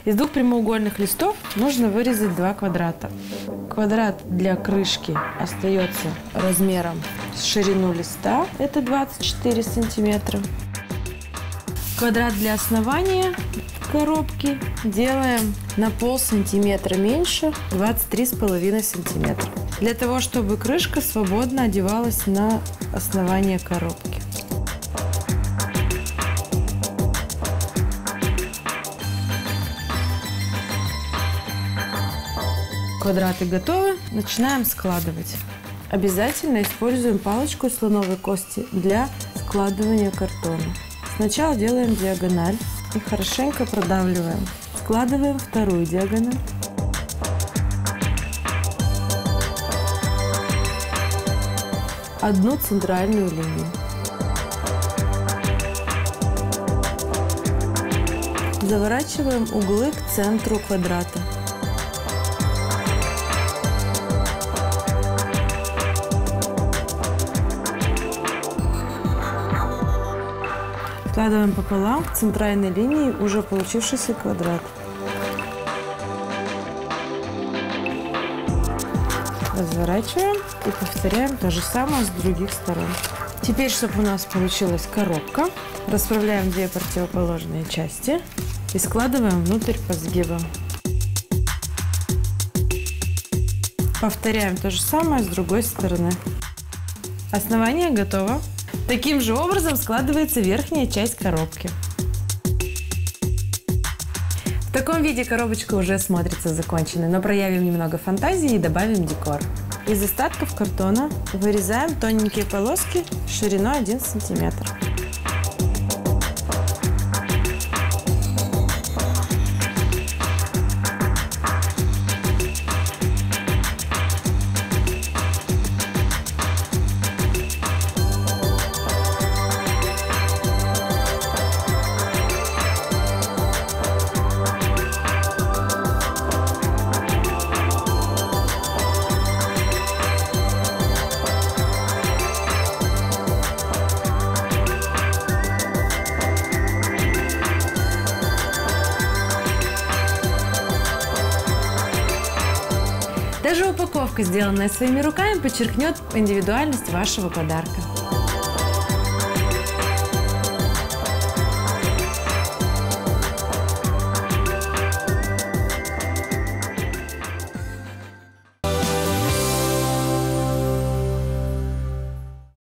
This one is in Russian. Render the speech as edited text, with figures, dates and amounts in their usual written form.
Из двух прямоугольных листов нужно вырезать два квадрата. Квадрат для крышки остается размером с ширину листа, это 24 сантиметра. Квадрат для основания коробки делаем на полсантиметра меньше, 23,5 сантиметра. Для того, чтобы крышка свободно одевалась на основание коробки. Квадраты готовы, начинаем складывать. Обязательно используем палочку из слоновой кости для складывания картона. Сначала делаем диагональ и хорошенько продавливаем. Складываем вторую диагональ. Одну центральную линию. Заворачиваем углы к центру квадрата. Складываем пополам к центральной линии уже получившийся квадрат. Разворачиваем и повторяем то же самое с других сторон. Теперь, чтобы у нас получилась коробка, расправляем две противоположные части и складываем внутрь по сгибам. Повторяем то же самое с другой стороны. Основание готово. Таким же образом складывается верхняя часть коробки. В таком виде коробочка уже смотрится законченной, но проявим немного фантазии и добавим декор. Из остатков картона вырезаем тоненькие полоски шириной 1 сантиметр. Даже упаковка, сделанная своими руками, подчеркнет индивидуальность вашего подарка.